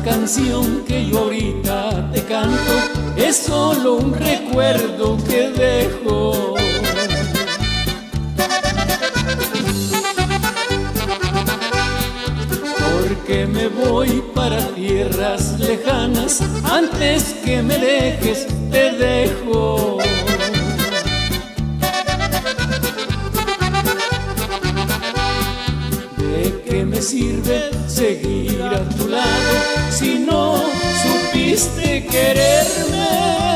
canción que yo ahorita te canto es solo un recuerdo que dejo. Porque me voy para tierras lejanas, antes que me dejes te dejo. ¿De qué me sirve seguir a tu lado si no supiste quererme?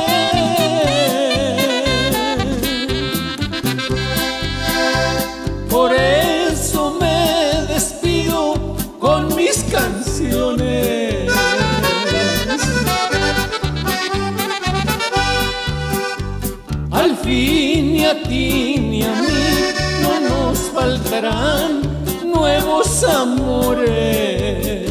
Por eso me despido con mis canciones. Al fin ni a ti ni a mí no nos faltarán nuevos amores.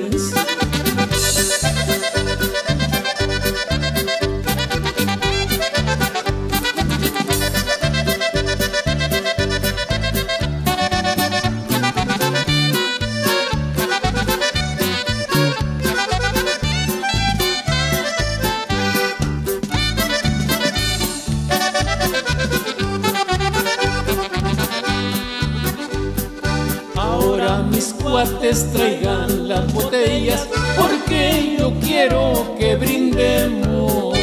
Ahora mis cuates traigan las botellas, porque yo quiero que brindemos.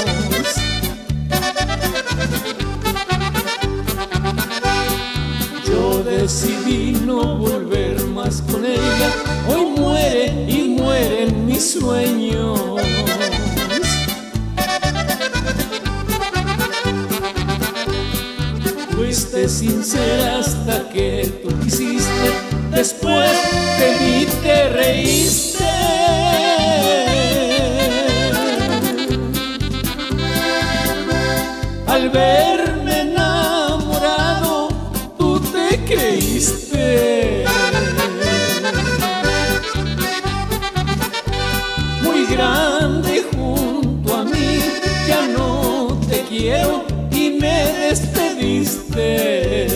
Yo decidí no volver más con ella, hoy muere y mueren mis sueños. Fuiste sincera hasta que tú quisiste, después de mí te reíste. Al verme enamorado, tú te creíste. Muy grande junto a mí, ya no te quiero y me despediste.